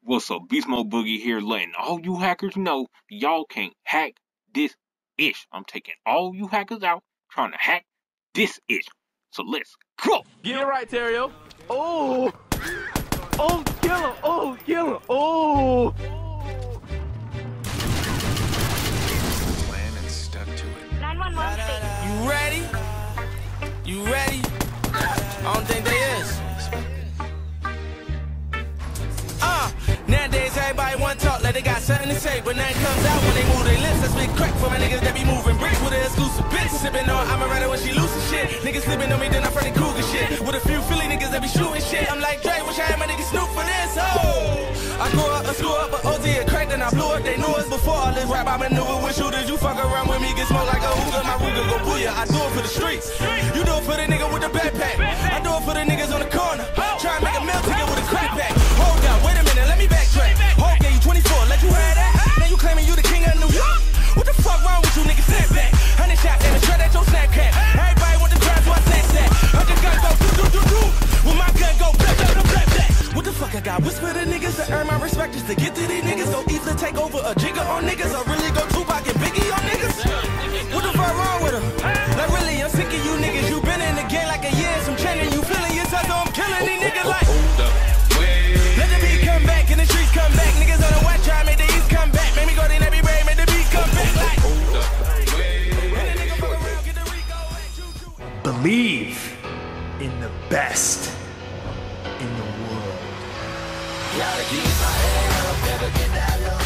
What's up, Beast Mode Boogie here, letting all you hackers know y'all can't hack this ish. I'm taking all you hackers out trying to hack this ish. So let's go. Get it right, Terrio. Oh, oh, kill him. Oh, kill him. Oh. Plan and stuck to it. 911 state. You ready? You ready? I don't think they is. Nowadays everybody want talk like they got something to say, but nothing comes out when they move their lips. That's big crack for my niggas that be moving bricks with an exclusive bitch. Sipping on I'm a rider when she loose and shit. Niggas slipping on me, then I Freddy Krueger shit. With a few Philly niggas that be shooting shit. I'm like Dre, wish I had my niggas Snoop for this. Oh, I grew up a school up, but OZ a crack, then I blew up. They knew us before all this rap. I maneuver with shooters. You fuck around with me, get smoked like a hookah. My Ruger go booyah. I do it for the streets. You do it for the nigga with the backpack. I do it for the niggas on the corner. Try and make a meal ticket with a crack pack. Hold up, wait a minute, let me backtrack. Hold gave you 24, let you have that. Now you claiming you the king of New York. What the fuck wrong with you niggas? Snap back. 100 shots and a shred at your Snapchat. Everybody want the drive, so I snatch that. I just got go do. When my gun go blah. What the fuck I got? Whisper to niggas to earn my respect. Just to get to these niggas. Go either take over a jigger on niggas or really go Tupac and Biggie on niggas. What the fuck wrong with them? Like really, I'm sick of you niggas. You been in the game like a year, some training. You feeling yourself, so I'm killing these niggas like. Let the beat come back and the streets come back. Niggas on the west try make the east come back. Make me go to every brain, make the beat come back like. And the nigga fuck around, get the Rico. Believe in the best in the world. Gotta keep my head up, never get that low.